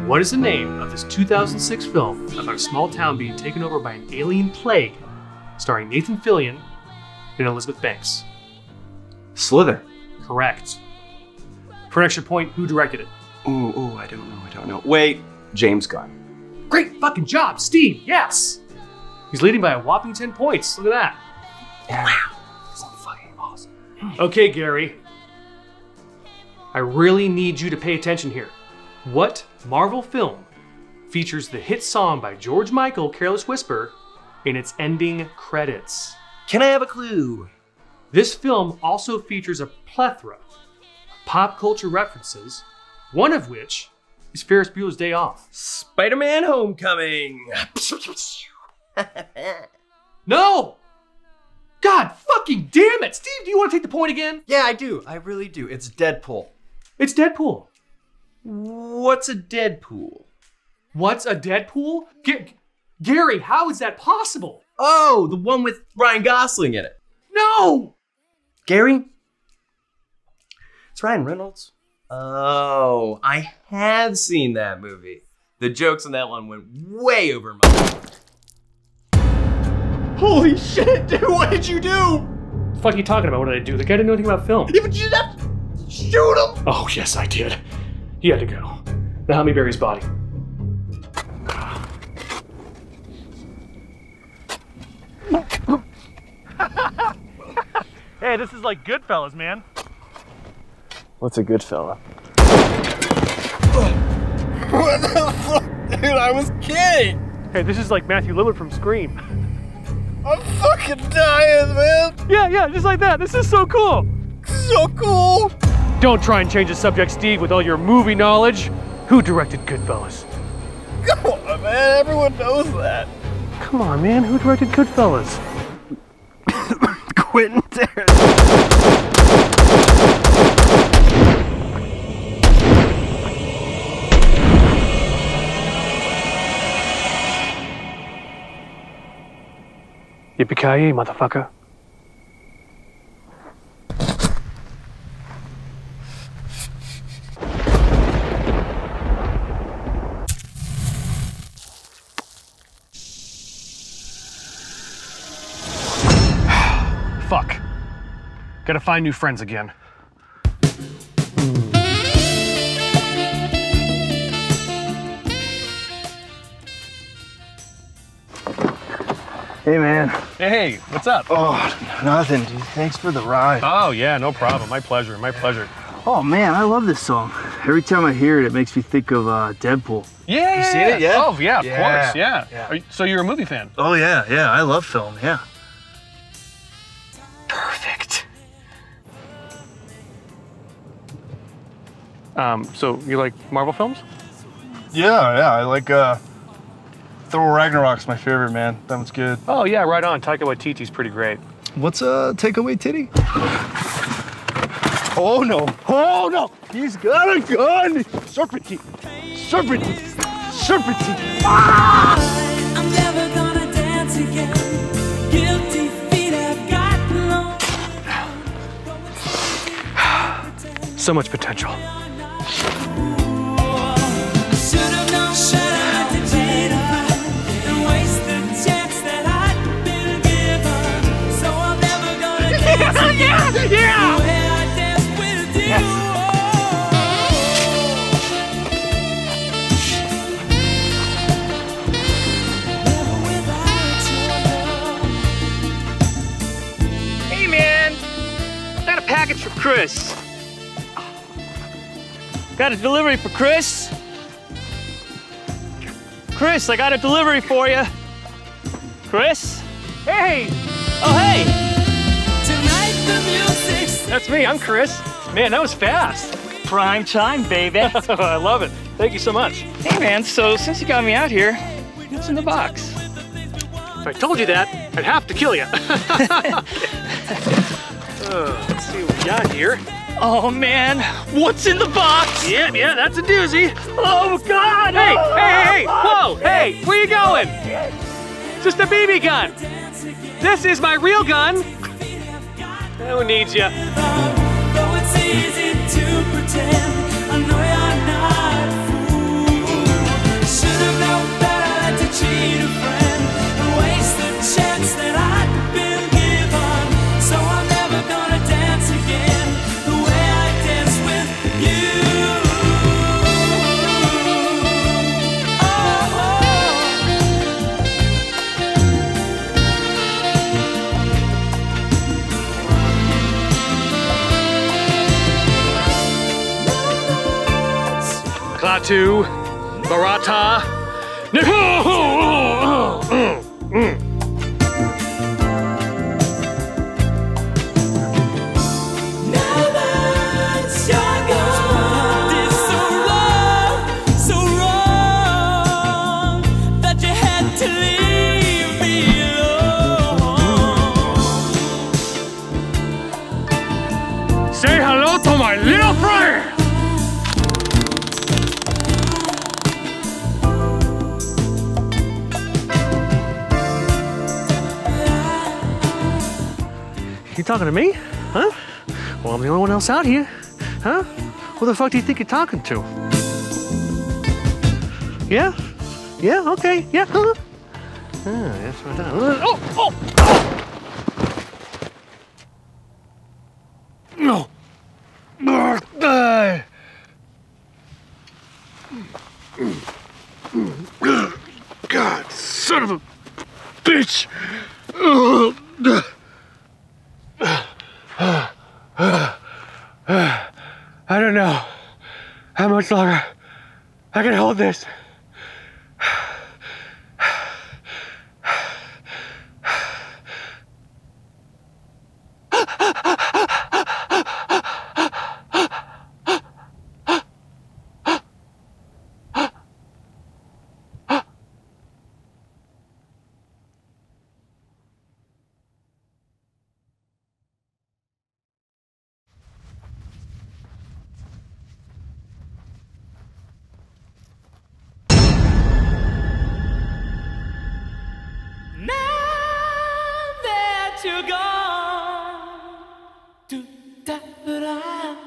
What is the name of this 2006 film about a small town being taken over by an alien plague, starring Nathan Fillion and Elizabeth Banks? Slither. Correct. For an extra point, who directed it? Ooh, I don't know. Wait, James Gunn. Great fucking job, Steve, yes! He's leading by a whopping 10 points, look at that. Yeah. Wow. So fucking awesome. Okay, Gary. I really need you to pay attention here. What Marvel film features the hit song by George Michael, Careless Whisper, in its ending credits? Can I have a clue? This film also features a plethora of pop culture references, one of which is Ferris Bueller's Day Off. Spider-Man Homecoming. No! God fucking damn it! Steve, do you want to take the point again? Yeah, I do. I really do. It's Deadpool. It's Deadpool. What's a Deadpool? What's a Deadpool? Gary, how is that possible? Oh, the one with Ryan Gosling in it. No! Gary? It's Ryan Reynolds. Oh, I have seen that movie. The jokes in that one went way over my head. Holy shit, dude, what did you do? What the fuck are you talking about? What did I do? The guy didn't know anything about film. Yeah, but you have to shoot him! Oh, yes, I did. He had to go. Now help me bury his body. Hey, this is like Goodfellas, man. What's a good fella? What the fuck? Dude, I was kidding. Hey, this is like Matthew Lillard from Scream. I'm fucking dying, man. Yeah, just like that. This is so cool. So cool. Don't try and change the subject, Steve, with all your movie knowledge. Who directed Goodfellas? Come on, man. Everyone knows that. Come on, man. Who directed Goodfellas? Quentin Tarantino. Yippee-ki-yay, motherfucker. Fuck. Gotta find new friends again. Hey, man. Hey, what's up? Oh, nothing, dude. Thanks for the ride. Oh, yeah, no problem. My pleasure, my pleasure. Oh, man, I love this song. Every time I hear it, it makes me think of Deadpool. Yeah, You seen it yet? Oh, yeah, of Yeah, course, yeah. yeah. So you're a movie fan? Oh, yeah, I love film, yeah. Perfect. So you like Marvel films? Yeah, I like Thor Ragnarok's my favorite, man. That one's good. Oh, yeah, right on. Taika Waititi's pretty great. What's takeaway titty? Oh no, he's got a gun! Serpentine! Ah! I'm never gonna dance again. Guilty feet have got no. So much potential. Should've known better to cheat and waste the chance that I'd been given. So I'm never gonna dance again. The way I danced with you. Hey man, got a package for Chris. Got a delivery for Chris. Chris, I got a delivery for you. Chris? Hey! Oh hey! Tonight the music's That's me, I'm Chris. Man, that was fast. Prime time, baby. I love it. Thank you so much. Hey man, so since you got me out here, what's in the box? If I told you that, I'd have to kill you. Let's see what we got here. Oh man, what's in the box? Yeah, that's a doozy. Oh God! Hey, whoa, hey, where you going? Just a BB gun. This is my real gun. Who needs you? though it's easy to pretend. I know you're not a fool. Klaatu, Barata. Now that you're gone, it's so wrong that you had to leave me alone. Say hello to my little friend! You talking to me? Huh? Well, I'm the only one else out here. Huh? Who the fuck do you think you're talking to? Yeah? Yeah? Okay. Yeah? Huh? That's what I... Oh! Oh! No! God, son of a bitch! I don't know how much longer I can hold this. Now that you're gone, do da da.